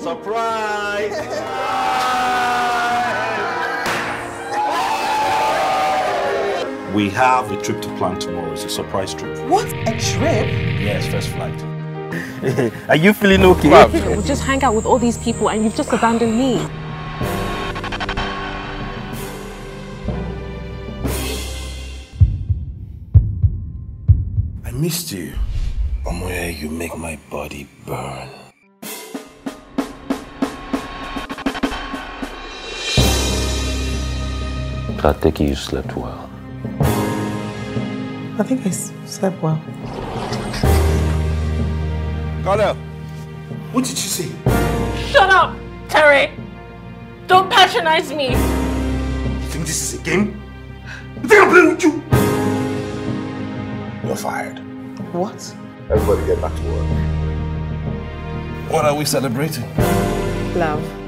Surprise! We have a trip to plan tomorrow. It's a surprise trip. What? A trip? Yes, first flight. Are you feeling okay? We'll just hang out with all these people and you've just abandoned me. I missed you. Omoye, you make my body burn. I take it you slept well. I think I slept well. Carla, what did you say? Shut up, Terry! Don't patronize me! You think this is a game? You think I'm playing with you? You're fired. What? Everybody get back to work. What are we celebrating? Love.